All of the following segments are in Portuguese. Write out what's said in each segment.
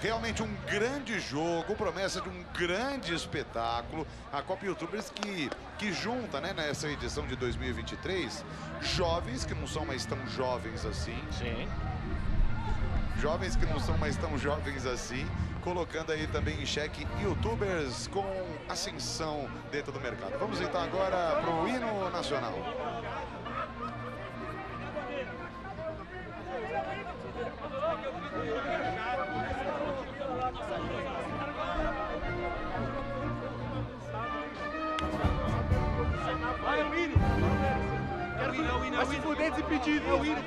Realmente um grande jogo, promessa de um grande espetáculo. A Copa Youtubers que junta, né, nessa edição de 2023, jovens que não são mais tão jovens assim. Sim. Jovens que não são mais tão jovens assim, colocando aí também em xeque youtubers com ascensão dentro do mercado. Vamos então agora para o hino nacional. Vai, é o hino! Vai se fuder desimpedido! É o hino!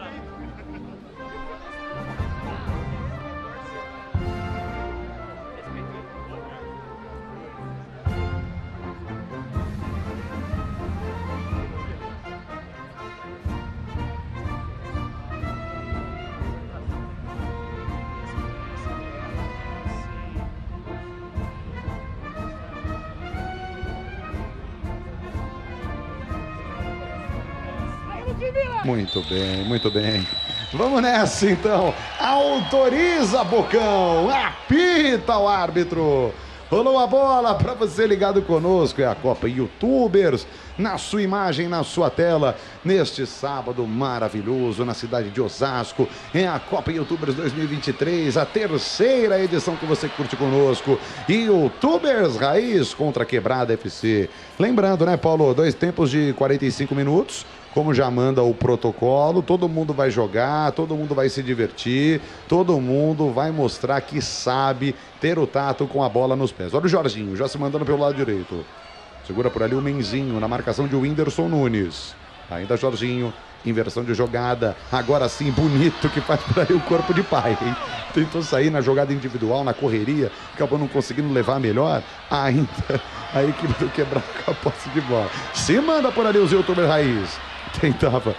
Muito bem, muito bem. Vamos nessa então. Autoriza, Bocão. Apita o árbitro. Rolou a bola para você ligado conosco. É a Copa Youtubers na sua imagem, na sua tela, neste sábado maravilhoso na cidade de Osasco. É a Copa Youtubers 2023, a terceira edição que você curte conosco. Youtubers Raiz contra Quebrada FC. Lembrando, né, Paulo? 2 tempos de 45 minutos. Como já manda o protocolo, todo mundo vai jogar, todo mundo vai se divertir, todo mundo vai mostrar que sabe ter o tato com a bola nos pés. Olha o Jorginho, já se mandando pelo lado direito. Segura por ali o Menzinho na marcação de Whindersson Nunes. Ainda Jorginho, inversão de jogada. Agora sim, bonito que faz por ali o corpo de pai, hein? Tentou sair na jogada individual, na correria, acabou não conseguindo levar melhor. Ainda a equipe do Quebrado com a posse de bola. Se manda por ali os youtubers Raiz. Tentava.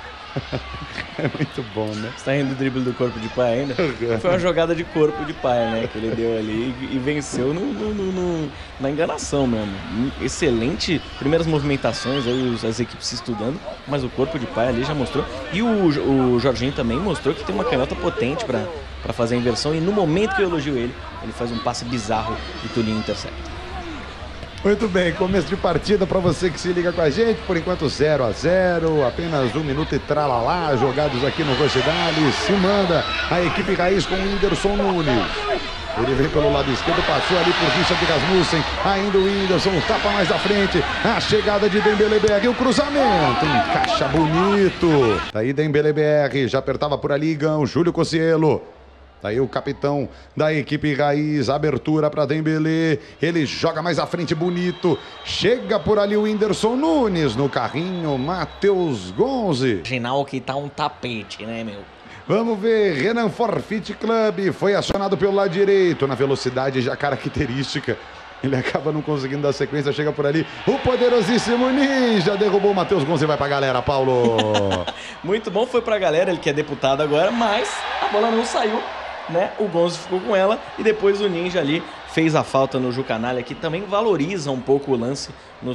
É muito bom, né? Você tá rindo do drible do corpo de pai ainda? Foi uma jogada de corpo de pai, né? Que ele deu ali e venceu na enganação mesmo. Excelente primeiras movimentações, aí as equipes se estudando, mas o corpo de pai ali já mostrou. E o Jorginho também mostrou que tem uma canhota potente para fazer a inversão. E no momento que eu elogio ele faz um passe bizarro e Tulinho intercepta. Muito bem, começo de partida para você que se liga com a gente, por enquanto 0-0, apenas 1 minuto e tralalá, jogados aqui no Rochedale, se manda a equipe Raiz com o Whindersson Nunes. Ele vem pelo lado esquerdo, passou ali por Richard Rasmussen, ainda o Whindersson, tapa mais à frente, a chegada de Dembélé BR, o cruzamento, encaixa bonito. Tá aí Dembélé BR, já apertava por ali Igão, Júlio Cocielo. Tá aí o capitão da equipe Raiz, abertura para Dembélé, ele joga mais à frente, bonito, chega por ali o Whindersson Nunes, no carrinho, Matheus Gonzi. Final que tá um tapete, né, meu? Vamos ver, Renan Forfeit Club, foi acionado pelo lado direito, na velocidade já característica. Ele acaba não conseguindo dar sequência, chega por ali, o poderosíssimo Ninja, derrubou o Matheus Gonzi, vai pra galera, Paulo. Muito bom, foi pra galera, ele que é deputado agora, mas a bola não saiu, né? O Gonzi ficou com ela e depois o Ninja ali fez a falta no Jucanalha, que também valoriza um pouco o lance no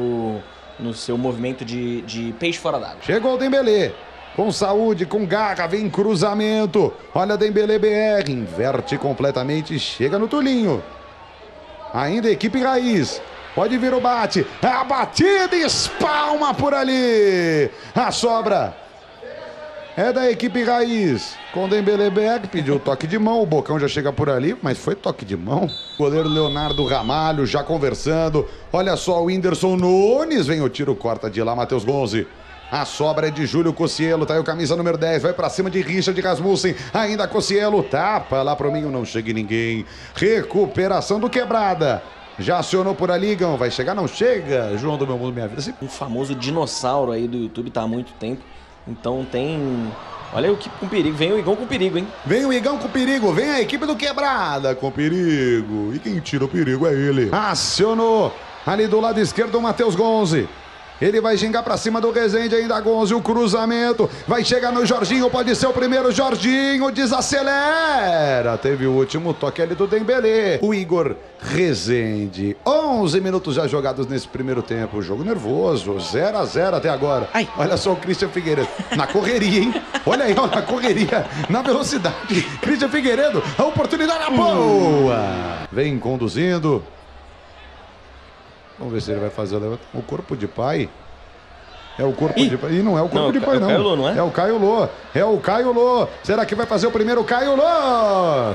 seu movimento de peixe fora d'água. Chegou o Dembélé. Com saúde, com garra, vem cruzamento. Olha Dembélé BR, inverte completamente, chega no Tulinho. Ainda a equipe Raiz. Pode vir o bate. A batida espalma por ali. A sobra é da equipe Raiz. Com Dembélé BR, pediu toque de mão. O Bocão já chega por ali, mas foi toque de mão. Goleiro Leonardo Ramalho já conversando. Olha só o Whindersson Nunes. Vem o tiro, corta de lá, Matheus Gonzi. A sobra é de Júlio Cocielo, tá aí o camisa número 10, vai pra cima de Richard Rasmussen, ainda Cocielo, tapa lá pro meio, não chega ninguém. Recuperação do Quebrada, já acionou por ali, Igão, vai chegar, não chega, João do Meu Mundo Minha Vida. Um famoso dinossauro aí do YouTube, tá há muito tempo, então tem... Olha o equipe com perigo, vem o Igão com perigo, hein? Vem o Igão com perigo, vem a equipe do Quebrada com perigo, e quem tira o perigo é ele. Acionou ali do lado esquerdo o Matheus Gonzi. Ele vai gingar pra cima do Rezende, ainda Gonze, o cruzamento. Vai chegar no Jorginho, pode ser o primeiro. Jorginho desacelera. Teve o último toque ali do Dembélé. O Igor Rezende. 11 minutos já jogados nesse primeiro tempo. Jogo nervoso, 0 a 0 até agora. Ai. Olha só o Christian Figueiredo. Na correria, hein? Olha aí, ó, na correria, na velocidade. Christian Figueiredo, a oportunidade é boa. Vem conduzindo. Vamos ver se ele vai fazer o corpo de pai. É o corpo de pai. E não é o corpo de pai, não. É o Caio Lô, não é? É o Caio Lô. É o Caio Lô. Será que vai fazer o primeiro Caio Lô?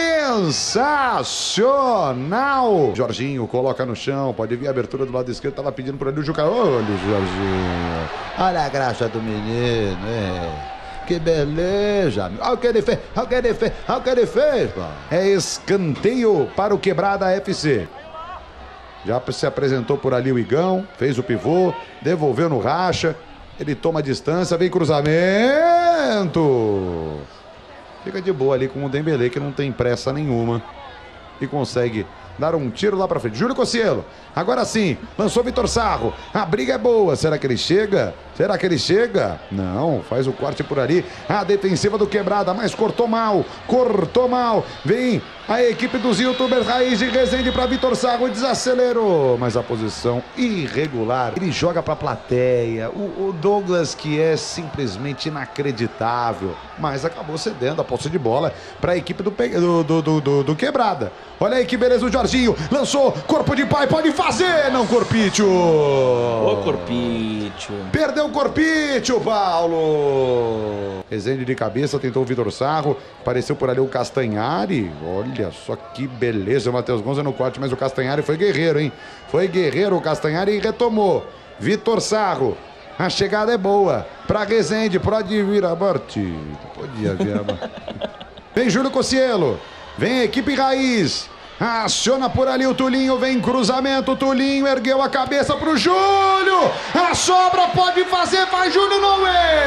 Sensacional! Jorginho coloca no chão. Pode vir a abertura do lado esquerdo. Tava pedindo por ali o Juca. Olha o Jorginho. Olha a graça do menino. Que beleza. Olha o que ele fez. Olha o que ele fez. Olha o que ele fez. É escanteio para o Quebrada FC. Já se apresentou por ali o Igão, fez o pivô, devolveu no racha. Ele toma a distância, vem cruzamento. Fica de boa ali com o Dembélé, que não tem pressa nenhuma. E consegue dar um tiro lá pra frente. Júlio Cossielo, agora sim, lançou Vitor Sarro. A briga é boa, será que ele chega? Será que ele chega? Não, faz o corte por ali. A defensiva do Quebrada, mas cortou mal. Cortou mal. Vem a equipe dos youtubers Raiz de Rezende para Vitor Sarro, desacelerou. Mas a posição irregular. Ele joga pra plateia. O Douglas, que é simplesmente inacreditável, mas acabou cedendo a posse de bola para a equipe do Quebrada. Olha aí que beleza o Jorginho. Lançou, corpo de pai, pode fazer. Não, Corpício. Ô, Corpício. Perdeu o Corpício, Paulo. Rezende de cabeça, tentou o Vitor Sarro. Apareceu por ali o Castanhari. Olha só que beleza. O Matheus Gonza no corte, mas o Castanhari foi guerreiro, hein? Foi guerreiro o Castanhari e retomou. Vitor Sarro. A chegada é boa. Pra Rezende, pode vir a partida. Podia vir a partida. Vem Júlio Cossielo. Vem equipe Raiz. Aciona por ali o Tulinho, vem cruzamento, Tulinho ergueu a cabeça pro Júlio, a sobra pode fazer, vai Júlio, não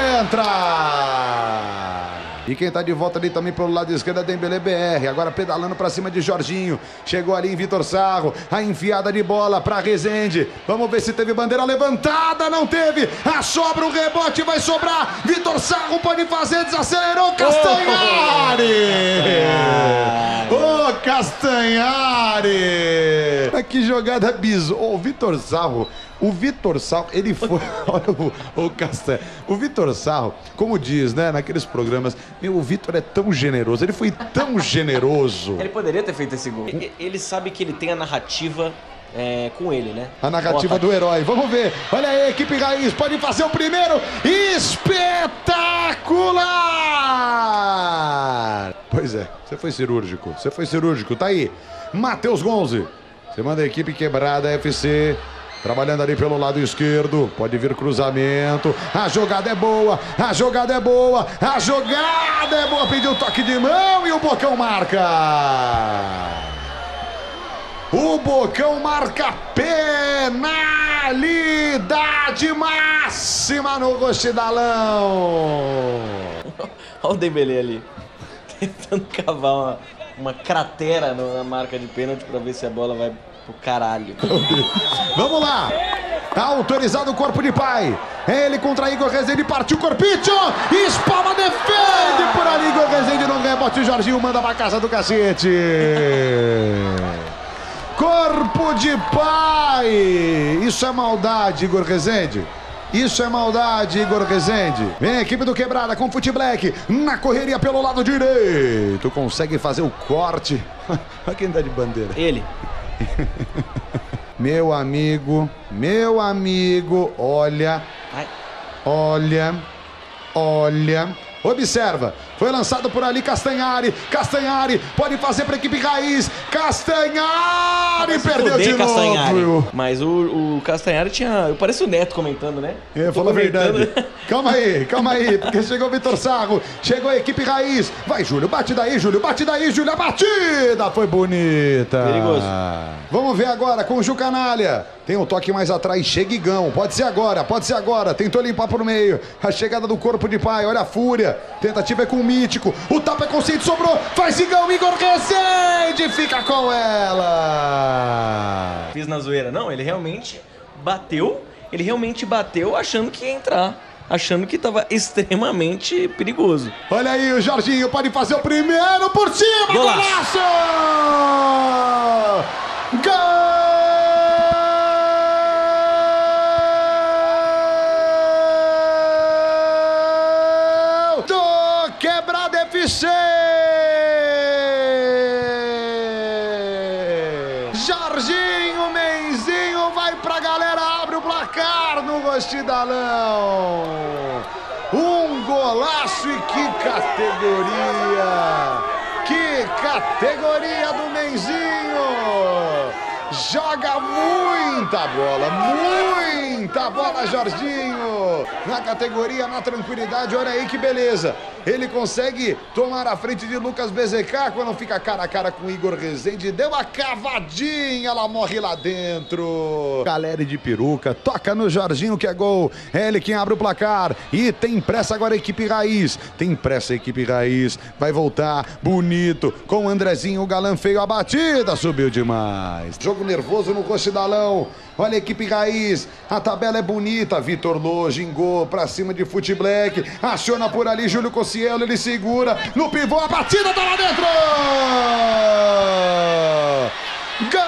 entra! E quem tá de volta ali também pelo lado esquerdo é Dembélé BR, agora pedalando pra cima de Jorginho, chegou ali em Vitor Sarro, a enfiada de bola pra Rezende, vamos ver se teve bandeira levantada, não teve, a sobra, o rebote vai sobrar, Vitor Sarro pode fazer, desacelerou, Castanhari! Ô, Castanhari! Que jogada bizarra. O Vitor Sarro, ele foi. Olha o Castanhari. O Vitor Sarro, como diz, né, naqueles programas, o Vitor é tão generoso, ele foi tão generoso. Ele poderia ter feito esse gol. Ele sabe que ele tem a narrativa com ele, né? A narrativa do herói. Vamos ver. Olha aí, equipe Raiz pode fazer o primeiro. Espetacular! Pois é, você foi cirúrgico. Tá aí. Matheus Gonze. Você manda a equipe Quebrada FC. Trabalhando ali pelo lado esquerdo. Pode vir cruzamento. A jogada é boa. Pediu toque de mão e o Bocão marca. O Bocão marca penalidade máxima no Rochidalão. Olha o Dembélé ali, tentando cavar uma cratera na marca de pênalti pra ver se a bola vai pro caralho. Vamos lá. Autorizado o corpo de pai. Ele contra Igor Rezende, partiu Corpício. Espalma, defende por ali. Igor Rezende não ganha, bote o Jorginho, manda pra casa do cacete. Corpo de pai! Isso é maldade, Igor Rezende. Vem a equipe do Quebrada com Fute Black. Na correria pelo lado direito. Consegue fazer o corte. Olha quem tá de bandeira. Ele. Meu amigo. Olha. Observa, foi lançado por ali Castanhari pode fazer para a equipe Raiz, Castanhari perdeu de novo. Mas o Castanhari tinha, parece o Neto comentando, né? Fala a verdade. Calma aí, porque chegou o Vitor Sarro, chegou a equipe Raiz, vai Júlio, bate daí Júlio, a batida foi bonita. Perigoso. Vamos ver agora com o Ju Canalha. Tem um toque mais atrás, chega Igão. Pode ser agora. Tentou limpar por meio. A chegada do corpo de pai, olha a fúria. Tentativa é com o Mítico. O tapa é consciente, sobrou. Faz Igão, Igor Rezende. Fica com ela. Fiz na zoeira. Não, ele realmente bateu Ele realmente bateu achando que ia entrar, achando que estava extremamente perigoso. Olha aí, o Jorginho pode fazer o primeiro por cima. Golaço! Gol! Do Quebrada FC! Jorginho Menzinho vai pra galera, abre o placar no Rostidalão. Um golaço e que categoria! Que categoria do Menzinho! Joga muita bola, Jorginho! Na categoria, na tranquilidade, olha aí que beleza! Ele consegue tomar a frente de Lucas BZK quando fica cara a cara com o Igor Rezende. Deu uma cavadinha, ela morre lá dentro. Galera de peruca, toca no Jorginho que é gol. É ele quem abre o placar. E tem pressa agora a equipe Raiz. Tem pressa a equipe Raiz. Vai voltar bonito com o Andrezinho, o galã feio. A batida subiu demais. Jogo nervoso no Rostidalão. Olha a equipe Raiz, a tabela é bonita. Vitor Lô gingou pra cima de Fute Black. Aciona por ali Júlio Cossielo, ele segura no pivô, a batida tá lá dentro! Gol!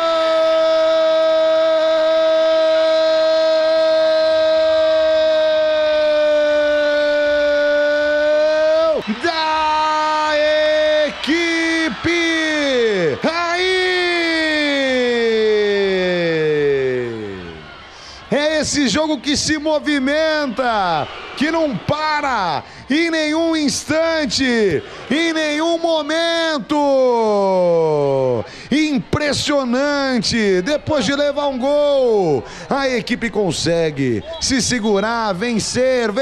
Da equipe Raiz! É esse jogo que se movimenta, que não para em nenhum instante, em nenhum momento. Impressionante, depois de levar um gol, a equipe consegue se segurar, vencer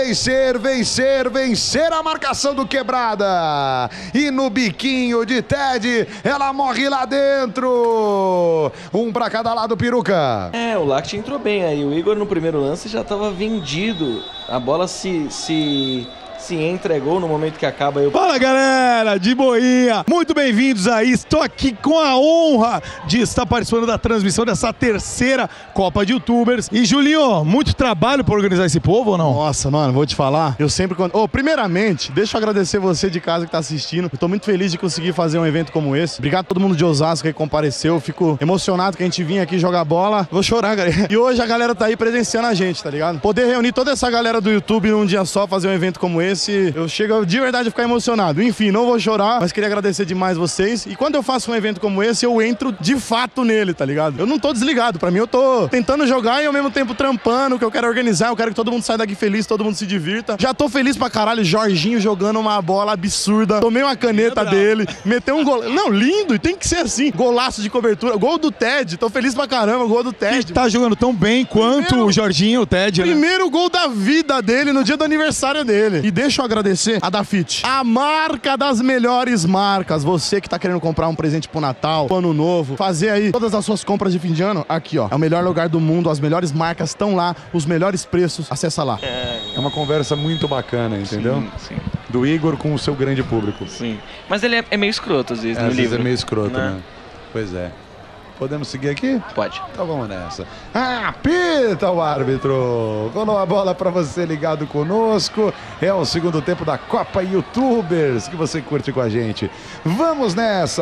a marcação do Quebrada. E no biquinho de Ted, ela morre lá dentro. Um pra cada lado, peruca. O Lact entrou bem aí, o Igor no primeiro lance já estava vendido. A bola se entregou no momento que acaba. Fala galera, de boinha, muito bem-vindos aí, estou aqui com a honra de estar participando da transmissão dessa terceira Copa de Youtubers. E Julinho, muito trabalho para organizar esse povo ou não? Nossa, mano, vou te falar, eu sempre... primeiramente, deixa eu agradecer você de casa que tá assistindo, eu tô muito feliz de conseguir fazer um evento como esse. Obrigado a todo mundo de Osasco que compareceu, eu fico emocionado que a gente vinha aqui jogar bola. Vou chorar, galera. E hoje a galera tá aí presenciando a gente, tá ligado? Poder reunir toda essa galera do YouTube num dia só, fazer um evento como esse, eu chego de verdade a ficar emocionado. Enfim, não vou chorar, mas queria agradecer demais vocês. E quando eu faço um evento como esse, eu entro de fato nele, tá ligado? Eu não tô desligado. Pra mim, eu tô tentando jogar e ao mesmo tempo trampando, que eu quero organizar, eu quero que todo mundo saia daqui feliz, todo mundo se divirta. Já tô feliz pra caralho, Jorginho jogando uma bola absurda. Tomei uma caneta dele, meteu um gol. Não, lindo, e tem que ser assim. Golaço de cobertura. Gol do Ted, tô feliz pra caramba, gol do Ted. Ele tá jogando tão bem quanto o Jorginho, o Ted, né? Primeiro gol da vida dele no dia do aniversário dele. E deixa eu agradecer a Dafit, a marca das melhores marcas. Você que tá querendo comprar um presente pro Natal, pro Ano Novo, fazer aí todas as suas compras de fim de ano, aqui ó, é o melhor lugar do mundo, as melhores marcas estão lá, os melhores preços, acessa lá. É uma conversa muito bacana, entendeu? Sim. Do Igor com o seu grande público. Sim, mas ele é meio escroto às vezes no livro. Às vezes é meio escroto, né? Pois é. Podemos seguir aqui? Pode. Então vamos nessa. Apita o árbitro. Rolou a bola para você ligado conosco. É o segundo tempo da Copa Youtubers que você curte com a gente. Vamos nessa.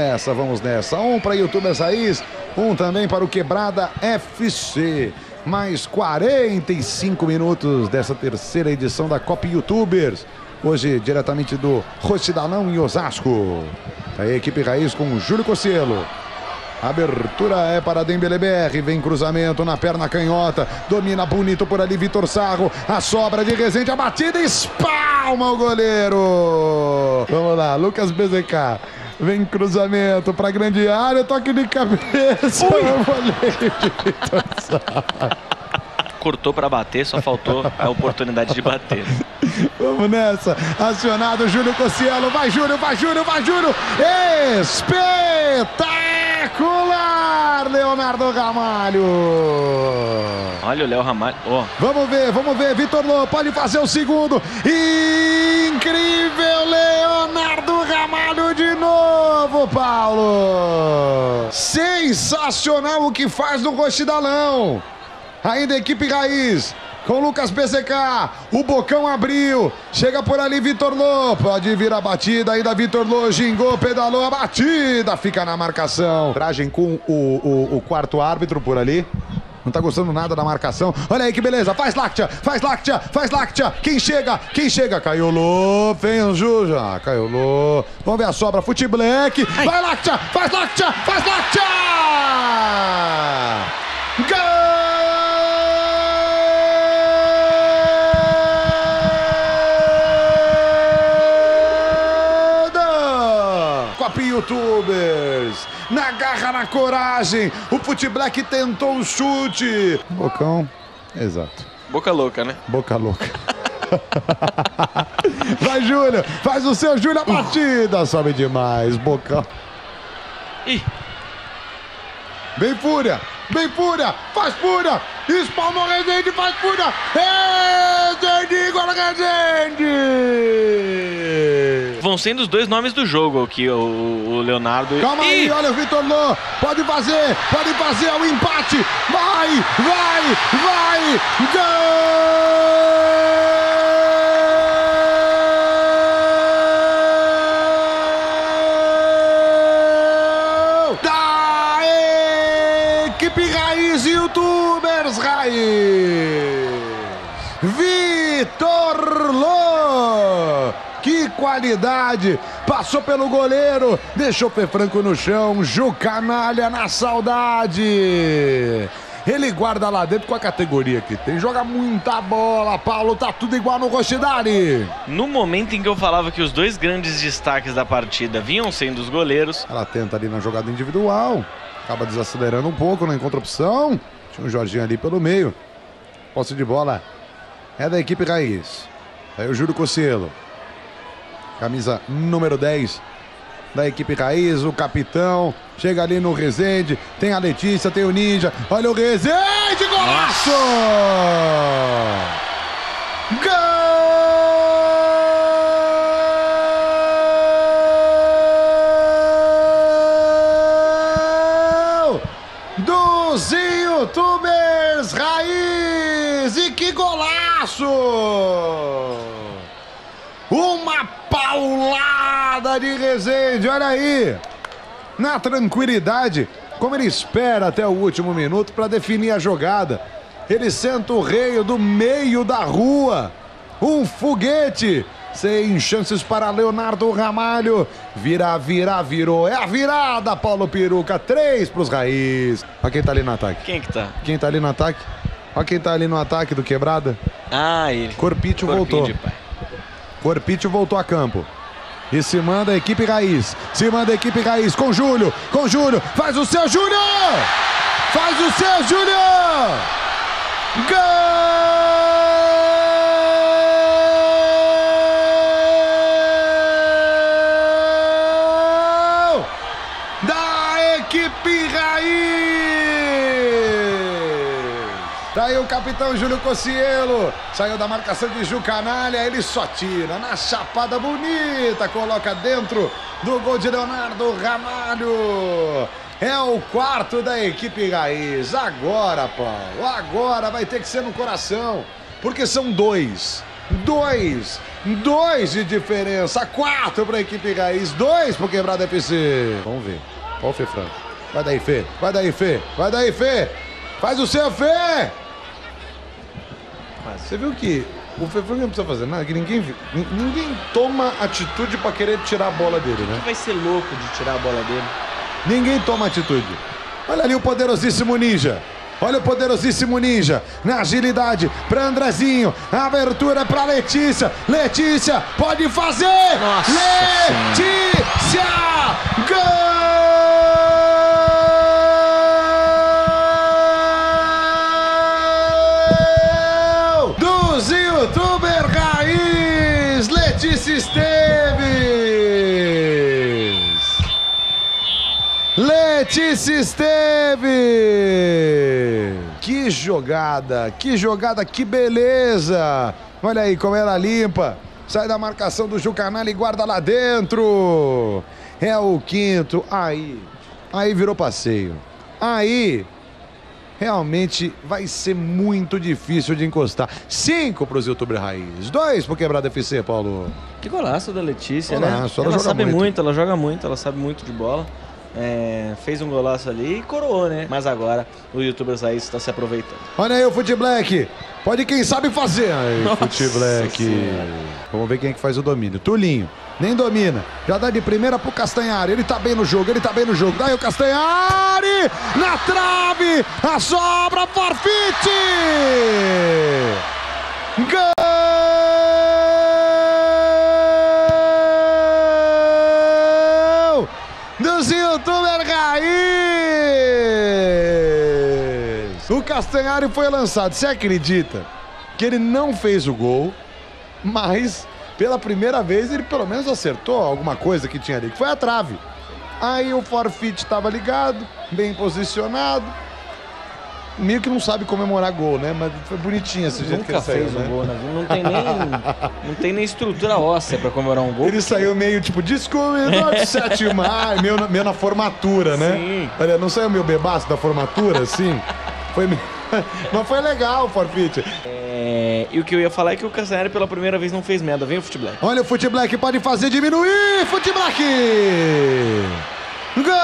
Um para Youtubers Raiz, um também para o Quebrada FC. Mais 45 minutos dessa terceira edição da Copa Youtubers. Hoje, diretamente do Rostidalão em Osasco. A equipe Raiz com o Júlio Cossielo. Abertura é para Dembele BR, vem cruzamento na perna canhota, domina bonito por ali Vitor Sarro, a sobra de Rezende, a batida, espalma o goleiro. Vamos lá, Lucas BZK, vem cruzamento para grande área, toque de cabeça, o goleiro de Vitor Sarro. Cortou para bater, só faltou a oportunidade de bater. Vamos nessa, acionado Júlio Cossielo, vai Júlio, espetacular, Leonardo Ramalho. Olha o Léo Ramalho, Vamos ver, Vitor Lô pode fazer o segundo, incrível, Leonardo Ramalho de novo, Paulo. Sensacional o que faz no Rostidalão. Ainda a equipe Raiz. Com Lucas BZK, o Bocão abriu, chega por ali Vitor Lô, pode vir a batida, ainda Vitor Lô, gingou, pedalou a batida, fica na marcação. Tragem com o quarto árbitro por ali, não tá gostando nada da marcação, olha aí que beleza, faz Láctea, faz Láctea, faz Láctea, quem chega, caiu Lô, vem o Juja, caiu Lô, vamos ver a sobra, Fute Black, vai Láctea, faz Láctea, faz Láctea! Gol! YouTubers, na garra, na coragem, o Fute Black tentou um chute. Bocão, exato. Boca louca, né? Boca louca. Vai, Júlio, faz o seu, Júlio, a batida, sobe demais, Bocão. Ih. Vem Fúria, faz Fúria, espalmou Rezende, faz Fúria, Rezende, gol Rezende! Vão sendo os dois nomes do jogo aqui, o Leonardo. Calma aí, olha o Vitor Lô, pode fazer o empate, vai, gol! Da equipe Raiz, YouTubers Raiz, Vitor Lô! Que qualidade! Passou pelo goleiro, deixou Fê Franco no chão, Ju Canalha na saudade. Ele guarda lá dentro com a categoria que tem, joga muita bola, Paulo, tá tudo igual no Rochidari. No momento em que eu falava que os dois grandes destaques da partida vinham sendo os goleiros. Ela tenta ali na jogada individual, acaba desacelerando um pouco, não encontra opção. Tinha um Jorginho ali pelo meio. Posse de bola é da equipe Raiz. Aí o Júlio Cossielo. Camisa número 10 da equipe Raiz, o capitão. Chega ali no Rezende. Tem a Letícia, tem o Ninja. Olha o Rezende, golaço! Gol! Dos YouTubers Raiz! E que golaço! Uma paulada de Rezende, olha aí, na tranquilidade, como ele espera até o último minuto para definir a jogada. Ele senta o Rei do meio da rua, um foguete, sem chances para Leonardo Ramalho, virou, é a virada, Paulo Peruca, 3 para os Raiz. Olha quem tá ali no ataque. Quem que tá? Quem tá ali no ataque? Olha quem tá ali no ataque do Quebrada. Ah, ele. Corpício voltou. De pai. Corpício voltou a campo. E se manda a equipe Raiz. Com Júlio. Faz o seu, Júlio! Gol! Da equipe Raiz! Tá aí o capitão Júlio Cossielo. Saiu da marcação de Ju Canalha. Ele só tira na chapada bonita. Coloca dentro do gol de Leonardo Ramalho. É o quarto da equipe Raiz. Agora, Paulo. Agora vai ter que ser no coração. Porque são dois de diferença. 4 para a equipe Raiz. 2 para o Quebrada FC. Vamos ver. Olha o Fê Franco. Vai daí, Fê. Faz o seu, Fê! Você viu que o Fê Franco não precisa fazer nada, que ninguém toma atitude pra querer tirar a bola dele, né? Vai ser louco de tirar a bola dele. Ninguém toma atitude. Olha ali o poderosíssimo Ninja. Na agilidade pra Andrezinho. A abertura pra Letícia. Letícia pode fazer! Nossa Letícia! Gol! YouTuber Raiz, Letícia Esteves! Que jogada, que beleza! Olha aí como ela limpa. Sai da marcação do Ju Canalha e guarda lá dentro. É o quinto. Aí virou passeio. Aí realmente vai ser muito difícil de encostar. 5 para os YouTuber Raiz, 2 para o Quebrada FC, Paulo. Que golaço da Letícia, Golaço, né? ela Ela joga sabe muito. muito, ela joga muito, ela sabe muito de bola. Fez um golaço ali e coroou, né? Mas agora o YouTuber Raiz está se aproveitando. Olha aí o Fute Black. Pode quem sabe fazer. Aí, Nossa Fute Black. Senhora. Vamos ver quem é que faz o domínio. Tulinho. Nem domina. Já dá de primeira pro Castanhari. Ele tá bem no jogo, ele tá bem no jogo. Daí o Castanhari na trave. A sobra, forfite. Gol dos YouTuber Raiz. O Castanhari foi lançado. Você acredita que ele não fez o gol, mas pela primeira vez ele pelo menos acertou alguma coisa que tinha ali, que foi a trave. Aí o forfeit estava ligado, bem posicionado. Meio que não sabe comemorar gol, né? Mas foi bonitinho esse jeito que ele Nunca saiu, fez né? um gol, né? Não tem nem estrutura óssea pra comemorar um gol. Ele saiu meio tipo, descobridor de 7 de maio, meio na formatura, né? Sim. Olha, não saiu meio bebaço da formatura, assim? Foi meio... Mas foi legal o forfeit. E o que eu ia falar é que o Castanhari pela primeira vez não fez merda. Vem o Fute Black. Olha o Fute Black, pode fazer diminuir! Fute Black! Gol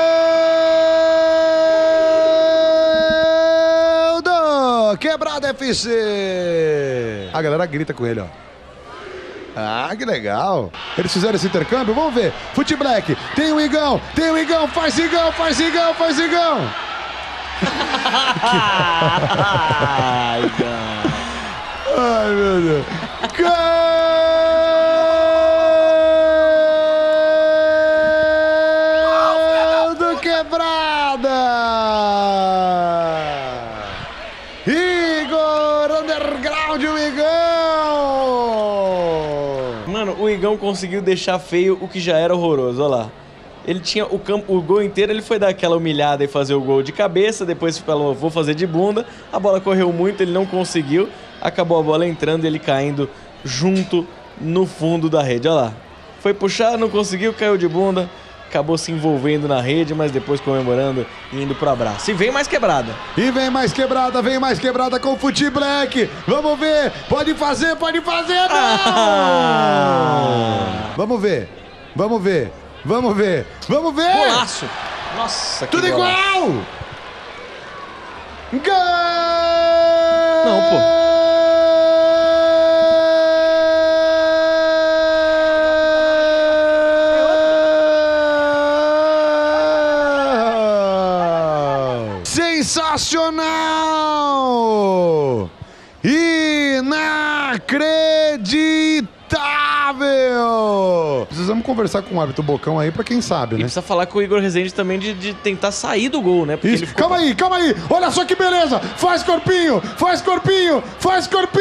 do Quebrada FC! A galera grita com ele, ó. Ah, que legal! Eles fizeram esse intercâmbio? Vamos ver. Fute Black, tem o Igão, faz Igão, faz Igão, faz Igão! Ai, cara. Ai, meu Deus. Gol do Quebrada! Igor Underground, o Igão! Mano, o Igão conseguiu deixar feio o que já era horroroso, olha lá. Ele tinha o gol inteiro, ele foi dar aquela humilhada e fazer o gol de cabeça, depois falou, vou fazer de bunda. A bola correu muito, ele não conseguiu. Acabou a bola entrando e ele caindo junto no fundo da rede, olha lá. Foi puxar, não conseguiu, caiu de bunda. Acabou se envolvendo na rede, mas depois comemorando e indo pro abraço. E vem mais quebrada. E vem mais quebrada com o Fute Black. Vamos ver, pode fazer, não! Vamos ver. Golaço! Nossa, que Tudo golaço. igual! Gol! Não, pô. Sensacional! Inacreditável! Precisamos conversar com o árbitro Bocão aí pra quem sabe, E né? precisa falar com o Igor Rezende também de tentar sair do gol, né? Porque Isso. ele ficou... Calma aí! Olha só que beleza! Faz corpinho! Faz corpinho! Gol!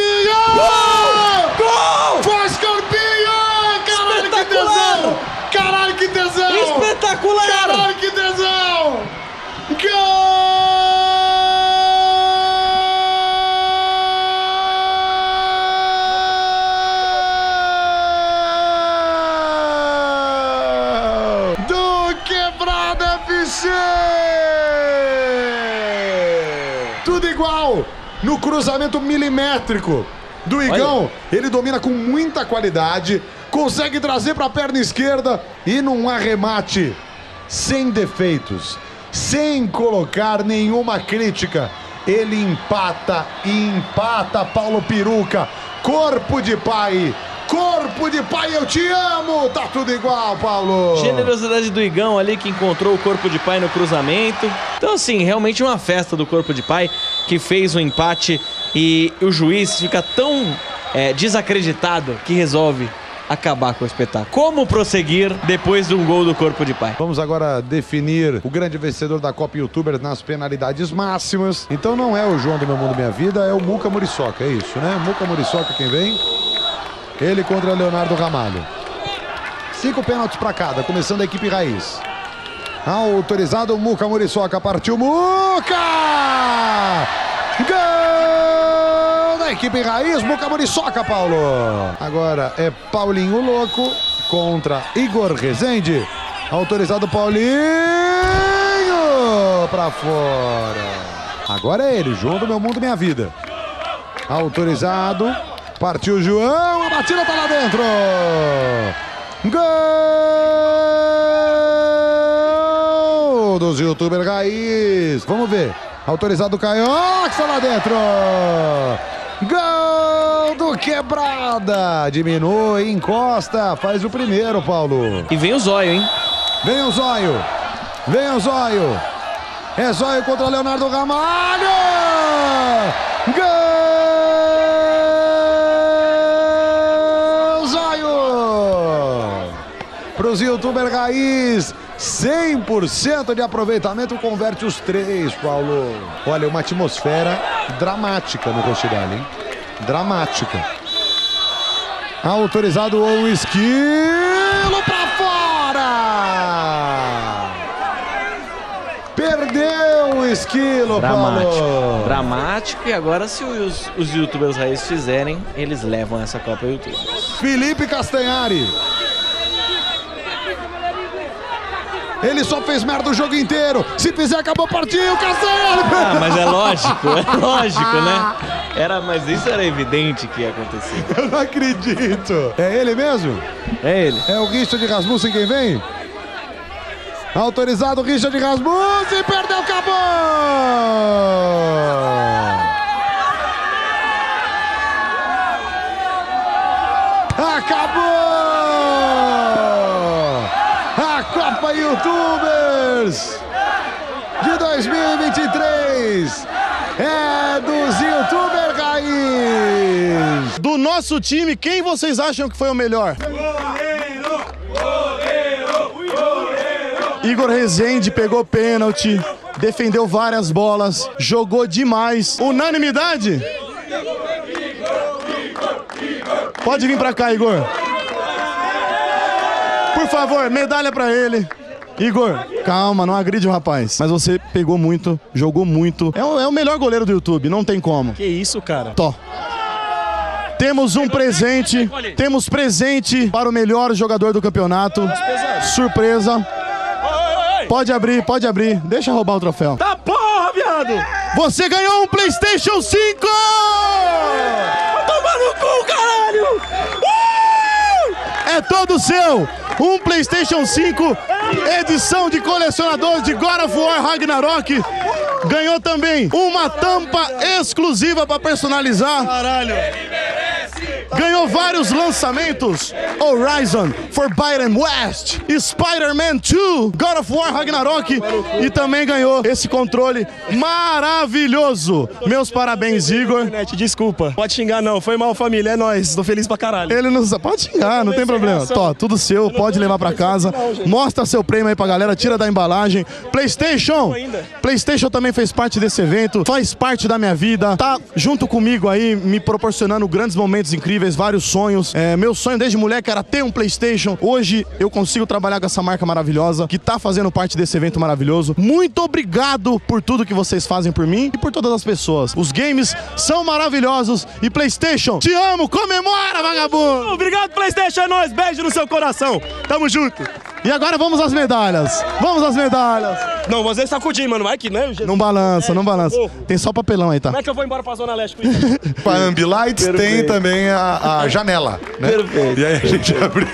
Faz corpinho! Caralho, que tesão! Caralho, que tesão! Espetacular! Caralho, que tesão! Gol! Do Quebrada FC! Tudo igual no cruzamento milimétrico do Igão. Ele domina com muita qualidade, consegue trazer para a perna esquerda e num arremate sem defeitos, sem colocar nenhuma crítica, ele empata e empata, Paulo Peruca. Corpo de pai, eu te amo! Tá tudo igual, Paulo! Generosidade do Igão ali que encontrou o corpo de pai no cruzamento. Então, assim, realmente uma festa do corpo de pai que fez o empate e o juiz fica tão desacreditado que resolve acabar com o espetáculo. Como prosseguir depois de um gol do corpo de pai? Vamos agora definir o grande vencedor da Copa YouTuber nas penalidades máximas. Então não é o João do Meu Mundo Minha Vida, é o Muca Muriçoca, é isso, né? Muca Muriçoca quem vem? Ele contra Leonardo Ramalho. 5 pênaltis para cada, começando a equipe Raiz. Autorizado o Muca Muriçoca, partiu Muca! Gol da equipe Raiz, Muca Muriçoca, Paulo. Agora é Paulinho Louco contra Igor Rezende. Autorizado Paulinho para fora. Agora é ele, João do Meu Mundo Minha Vida. Autorizado. Partiu o João, a batida tá lá dentro. Gol dos YouTuber Raiz. Vamos ver. Autorizado o Caiox, tá lá dentro. Gol do Quebrada. Diminui, encosta, faz o primeiro, Paulo. E vem o zóio, hein? Vem o zóio. Vem o zóio. É zóio contra Leonardo Ramalho. Gol! Para os YouTuber Raiz, 100% de aproveitamento, converte os 3, Paulo. Olha, uma atmosfera dramática no Rochidale, hein? Dramática. Autorizado o Esquilo para fora! Perdeu o Esquilo, Dramático. Paulo. Dramático, e agora se os YouTubers Raiz fizerem, eles levam essa Copa YouTube. Felipe Castanhari. Ele só fez merda o jogo inteiro. Se fizer, acabou a partida. Castanhari. Ah, mas é lógico, né? Mas isso era evidente que ia acontecer. Eu não acredito. É ele mesmo? É ele. É o Richard Rasmussen quem vem? Autorizado o Richard Rasmussen. Perdeu, acabou. Acabou! A Copa YouTubers de 2023 é dos YouTuber Raiz. Do nosso time, quem vocês acham que foi o melhor? Igor Rezende pegou pênalti, defendeu várias bolas, jogou demais. Unanimidade? Pode vir pra cá, Igor. Por favor, medalha pra ele. Igor, calma, não agride o rapaz. Mas você pegou muito, jogou muito. É o melhor goleiro do YouTube, não tem como. Que isso, cara? Tó. Temos um presente. Temos presente para o melhor jogador do campeonato. Surpresa. Pode abrir, pode abrir. Deixa roubar o troféu. Tá porra, viado! Você ganhou um PlayStation 5! Toma no cu, caralho! É todo seu! Um PlayStation 5, edição de colecionador de God of War Ragnarok. Ganhou também uma tampa exclusiva para personalizar. Caralho! Ganhou vários lançamentos: Horizon Forbidden West, Spider-Man 2, God of War Ragnarok, e também ganhou esse controle maravilhoso. Meus parabéns, Igor. Desculpa. Pode xingar não, foi mal, família, é nóis. Tô feliz pra caralho. Ele não pode xingar, não tem problema. Tó, tudo seu, pode levar pra casa. Mostra seu prêmio aí pra galera, tira da embalagem. PlayStation! PlayStation também fez parte desse evento, faz parte da minha vida, tá junto comigo aí, me proporcionando grandes momentos incríveis, vários sonhos. Meu sonho desde moleque era ter um PlayStation. Hoje eu consigo trabalhar com essa marca maravilhosa, que tá fazendo parte desse evento maravilhoso. Muito obrigado por tudo que vocês fazem por mim e por todas as pessoas. Os games são maravilhosos e PlayStation, te amo, comemora, vagabundo! Obrigado, PlayStation, é nóis. Beijo no seu coração. Tamo junto. E agora vamos às medalhas. Vamos às medalhas. Não, você sacudir, mano. Vai que, né? Não balança, não balança. Tem só papelão aí, tá? Como é que eu vou embora pra Zona Leste com isso? Com a Ambilights tem também a janela, né? Perfeito. E aí a gente abriu.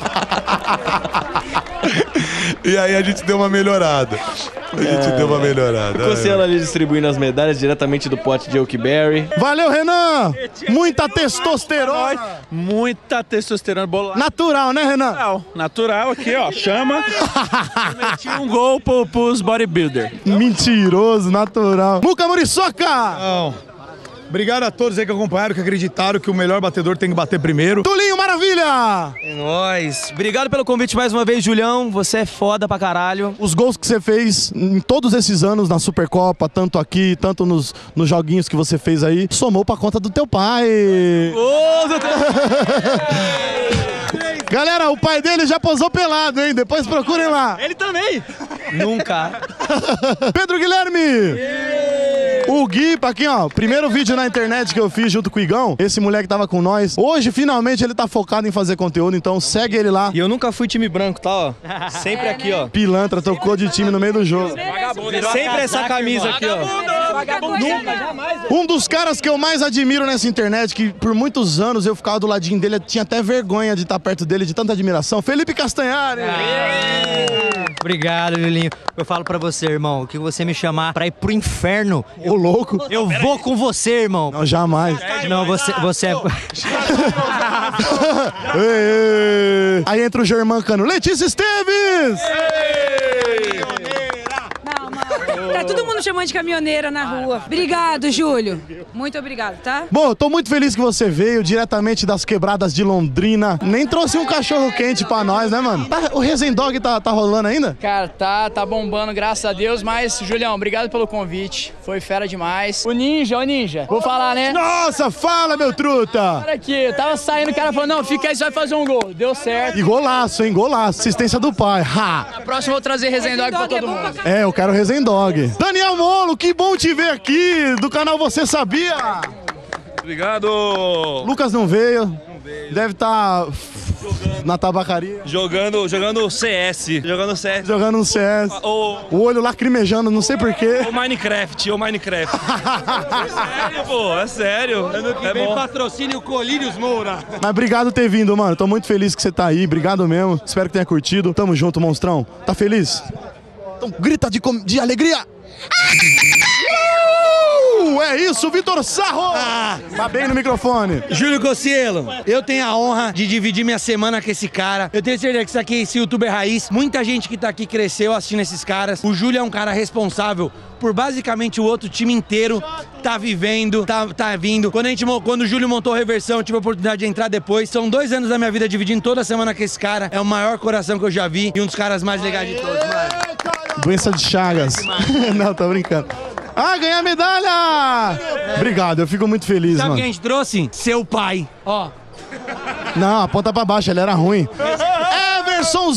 E aí a gente deu uma melhorada. A gente deu uma melhorada. O Cossielo ali distribuindo as medalhas diretamente do pote de Oakberry. Valeu, Renan! Muita testosterona. Muita testosterona bola. Natural, né, Renan? Natural aqui, ó. Chama. Meti um gol pros bodybuilder. Mentiroso, natural. Muca Muriçoca! Não. Obrigado a todos aí que acompanharam, que acreditaram que o melhor batedor tem que bater primeiro. Tulinho, maravilha! É nóis. Obrigado pelo convite mais uma vez, Julião. Você é foda pra caralho. Os gols que você fez em todos esses anos na Supercopa, tanto aqui, tanto nos joguinhos que você fez aí, somou pra conta do teu pai. Galera, o pai dele já posou pelado, hein? Depois procurem lá. Ele também. Nunca. Pedro Guilherme! O Gui, aqui ó, primeiro vídeo na internet que eu fiz junto com o Igão, esse moleque tava com nós. Hoje, finalmente, ele tá focado em fazer conteúdo, então segue ele lá. E eu nunca fui time branco, tá, ó? Sempre aqui, ó. Pilantra, trocou de time no meio do jogo. Sempre essa camisa aqui, ó. Um dos caras que eu mais admiro nessa internet, que por muitos anos eu ficava do ladinho dele, eu tinha até vergonha de estar perto dele, de tanta admiração. Felipe Castanhari! Obrigado, Julinho. Eu falo pra você, irmão, que você me chamar pra ir pro inferno, Ô, louco! eu vou com você, irmão. Não, jamais. Não, você é... Ei. Aí entra o Germán Cano. Letícia Esteves! Tá todo mundo chamando de caminhoneira na rua. Obrigado, Júlio. Muito obrigado, tá? Bom, eu tô muito feliz que você veio diretamente das quebradas de Londrina. Nem trouxe um cachorro quente pra nós, né, mano? O Rezendog tá rolando ainda? Cara, tá bombando, graças a Deus. Mas, Julião, obrigado pelo convite. Foi fera demais. O Ninja. Vou falar, né? Nossa, fala, meu truta! Olha aqui, eu tava saindo, o cara falou, não, fica aí, você vai fazer um gol. Deu certo. E golaço, hein? Golaço. Assistência do pai. Ha! Na próxima eu vou trazer Rezendog pra todo mundo. É, eu quero Rezendog. Daniel Molo, que bom te ver aqui, do canal Você Sabia? Obrigado! Lucas não veio. Deve estar na tabacaria. Jogando CS. Jogando CS. Jogando um CS. O olho lacrimejando, não sei porquê. Ou Minecraft. É sério, pô, é sério. Ano que vem patrocínio Colírios Moura. Mas obrigado por ter vindo, mano. Tô muito feliz que você tá aí. Obrigado mesmo. Espero que tenha curtido. Tamo junto, monstrão. Tá feliz? Então grita de alegria. É isso, Vitor Sarro! Tá bem no microfone. Júlio Cossielo, eu tenho a honra de dividir minha semana com esse cara. Eu tenho certeza que isso aqui, esse youtuber raiz, muita gente que tá aqui cresceu assistindo esses caras. O Júlio é um cara responsável por basicamente o outro time inteiro tá vivendo, tá vindo. Quando o Júlio montou a Reversão, eu tive a oportunidade de entrar depois. São 2 anos da minha vida dividindo toda semana com esse cara. É o maior coração que eu já vi e um dos caras mais legais de todos, mano. Doença de Chagas. Não, tô brincando. Ah, ganhei a medalha! Obrigado, eu fico muito feliz, Sabe mano. quem a gente trouxe? Seu pai. Ó. Não, aponta pra baixo, ele era ruim. Everson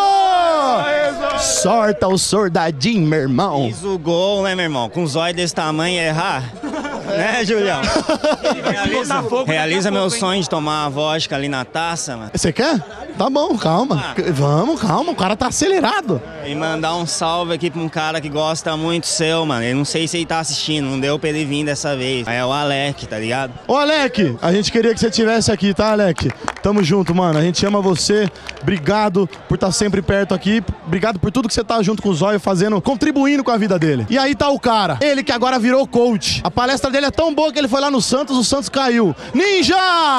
Zóio! Sorta o soldadinho, meu irmão. Fiz o gol, né, meu irmão? Com um zóio desse tamanho, errar. Né, Julião? Realiza meu sonho de tomar uma vodka ali na taça, mano. Você quer? Tá bom, calma. Vamos, calma, o cara tá acelerado. E mandar um salve aqui pra um cara que gosta muito seu, mano. Eu não sei se ele tá assistindo, não deu pra ele vir dessa vez. É o Alec, tá ligado? Ô, Alec, a gente queria que você estivesse aqui, tá, Alec? Tamo junto, mano. A gente ama você. Obrigado por estar sempre perto aqui. Obrigado por tudo que você tá junto com o Zóio fazendo, contribuindo com a vida dele. E aí tá o cara, ele que agora virou coach. A palestra dele é tão boa que ele foi lá no Santos, o Santos caiu. Ninja!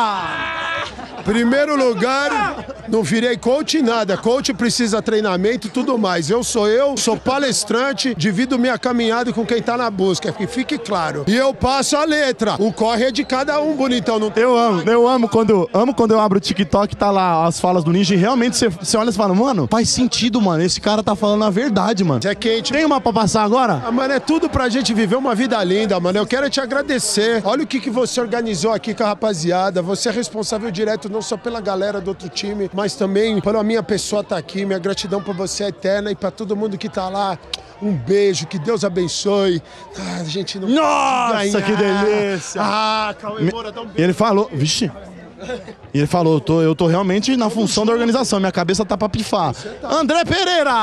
Primeiro lugar, não virei coach em nada. Coach precisa treinamento e tudo mais. Eu, sou palestrante, divido minha caminhada com quem tá na busca, que fique claro. E eu passo a letra. O corre é de cada um, bonitão. Não... Eu amo quando eu abro o TikTok, tá lá as falas do Ninja e realmente você olha e fala, mano, faz sentido, mano. Esse cara tá falando a verdade, mano. É quente. Tem uma pra passar agora? Ah, mano, é tudo pra gente viver uma vida linda, mano. Eu quero te agradecer. Olha o que você organizou aqui com a rapaziada. Você é responsável direto não só pela galera do outro time, mas também pela minha pessoa estar aqui. Minha gratidão por você é eterna e pra todo mundo que tá lá. Um beijo, que Deus abençoe. Ah, a gente não Nossa, que delícia! Ah, Cauê Moura, dá um beijo. E ele falou, vixe. E ele falou, eu tô realmente na função da organização, minha cabeça tá pra pifar. André Pereira!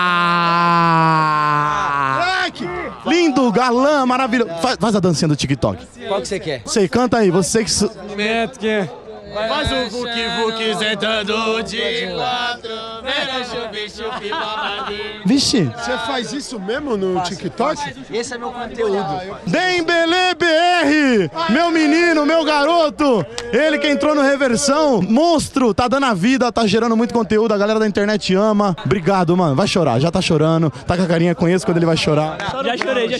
Lindo, galã, maravilhoso. Faz a dancinha do TikTok. Qual que você quer? Sei, canta aí, você que... Faz o vuki-vuki sentando de 4. Vixe. Você faz isso mesmo no TikTok? Esse é meu conteúdo. Dembele BR, meu menino, meu garoto, ele que entrou no Reversão, monstro, tá dando a vida, tá gerando muito conteúdo, a galera da internet ama. Obrigado, mano, vai chorar, já tá chorando, tá com a carinha, conheço quando ele vai chorar. Já chorei.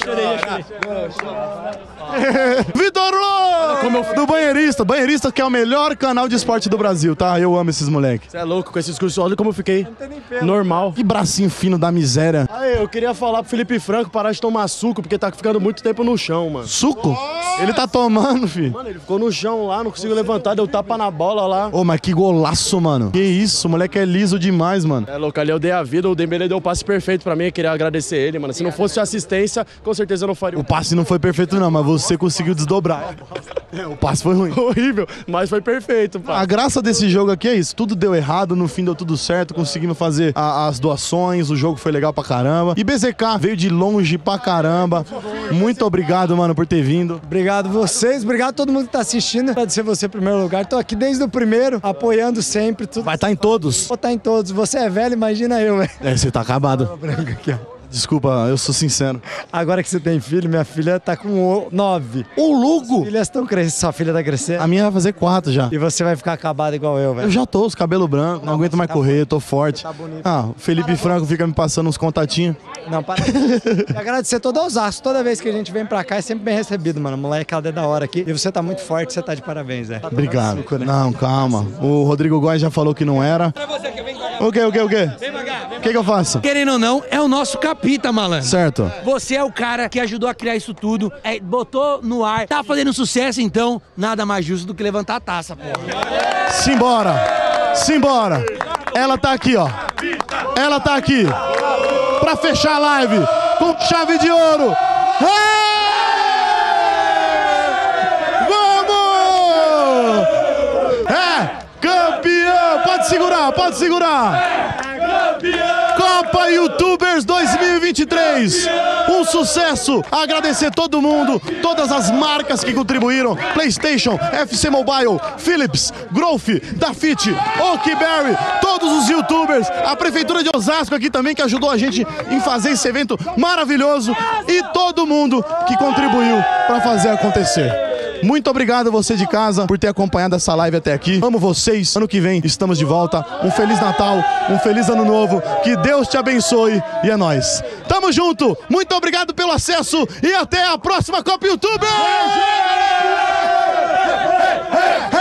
Vitor Lô, do Banheirista que é o melhor canal de esporte do Brasil, tá? Eu amo esses moleques. Você é louco com esses cursos, olha como eu fiquei normal. Que bracinho fino da miséria. Aí, eu queria falar pro Felipe Franco parar de tomar suco, porque tá ficando muito tempo no chão, mano. Suco? Ele tá tomando, filho. Mano, ele ficou no chão lá, não conseguiu levantar, deu tapa na bola lá. Ô, mas que golaço, mano. Que isso, o moleque é liso demais, mano. É louco, ali eu dei a vida, o Dembele deu o passe perfeito pra mim, eu queria agradecer ele, mano. Se não fosse assistência, com certeza eu não faria. O passe não foi perfeito não, mas você conseguiu desdobrar. O passe foi ruim. Horrível, mas foi perfeito, pai. A graça desse jogo aqui é isso. Tudo deu errado, no fim deu tudo certo. Conseguimos fazer as doações, o jogo foi legal pra caramba. E BZK veio de longe pra caramba. Muito obrigado, mano, por ter vindo. Obrigado vocês, obrigado a todo mundo que tá assistindo. Agradecer você em primeiro lugar. Tô aqui desde o primeiro, apoiando sempre. Tudo. Vai estar em todos. Vou estar em todos. Você é velho, imagina eu, velho. Você tá acabado. Desculpa, eu sou sincero. Agora que você tem filho, minha filha tá com 9. Ô, louco! Filhas estão crescendo, sua filha tá crescendo. A minha vai fazer 4 já. E você vai ficar acabado igual eu, velho. Eu já tô, os cabelos brancos, não aguento mais correr, tô forte. Tá bonito. O Felipe Franco fica me passando uns contatinhos. Não, para. E agradecer todo o Osasco. Toda vez que a gente vem pra cá é sempre bem recebido, mano. Molecada é da hora aqui. E você tá muito forte, você tá de parabéns, velho. Obrigado. Não, calma. O Rodrigo Góes já falou que não era. O quê? O que eu faço? Querendo ou não, é o nosso capita, malandro. Certo. Você é o cara que ajudou a criar isso tudo, botou no ar, tá fazendo sucesso, então nada mais justo do que levantar a taça, porra. Simbora. Ela tá aqui, ó. Ela tá aqui. Pra fechar a live com chave de ouro. Vamos! Campeão! Pode segurar! Copa YouTubers 2023, um sucesso. Agradecer todo mundo, todas as marcas que contribuíram: PlayStation, FC Mobile, Philips, Growth, Dafit, Oakberry, todos os YouTubers, a Prefeitura de Osasco aqui também que ajudou a gente em fazer esse evento maravilhoso e todo mundo que contribuiu para fazer acontecer. Muito obrigado você de casa por ter acompanhado essa live até aqui. Amo vocês. Ano que vem estamos de volta. Um Feliz Natal, um Feliz Ano Novo. Que Deus te abençoe e é nóis. Tamo junto. Muito obrigado pelo acesso e até a próxima Copa YouTuber!